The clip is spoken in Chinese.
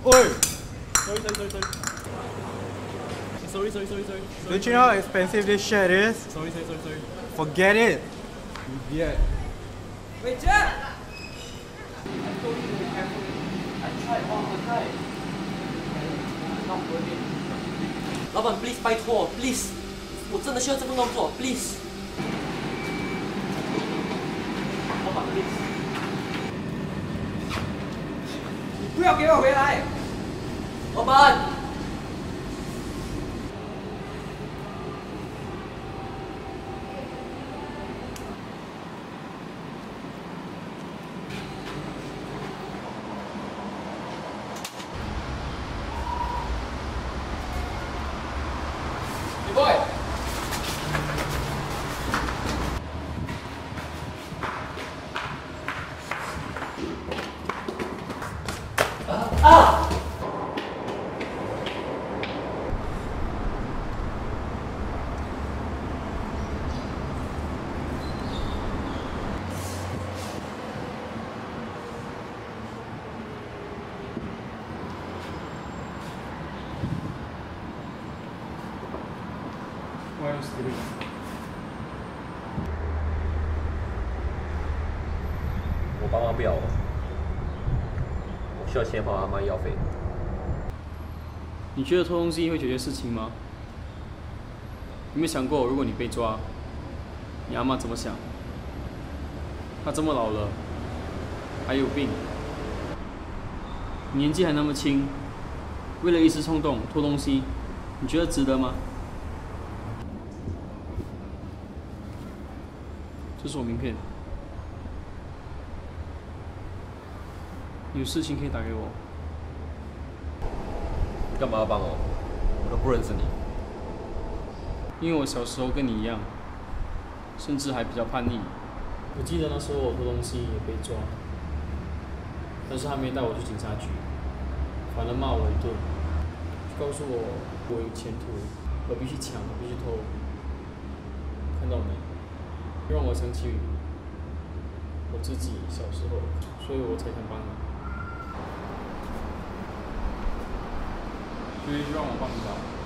Oi! Sorry. Don't you know how expensive this shirt is? Sorry. Forget it. Idiot. Wait, Jack! I told you to be careful. I tried all the time. Not worth it. 老板 ，please 拜托 ，please， 我真的需要这份工作 ，please。老板 ，please， 你不要给我回来！老板。 boy， 啊！ 我爸妈不要我，我需要钱还阿妈医药费。 你觉得偷东西会解决事情吗？有没有想过，如果你被抓，你阿妈怎么想？她这么老了，还有病，你年纪还那么轻，为了一时冲动偷东西，你觉得值得吗？ 这是我名片，有事情可以打给我。 你干嘛要帮我？我都不认识你。 因为我小时候跟你一样，甚至还比较叛逆。我记得那时候我偷东西也被抓，但是他没带我去警察局，反而骂我一顿，告诉我我有前途，何必去抢，何必去偷。看到没？ 让我想起我自己小时候，所以我才肯帮你。所以让我帮你吧。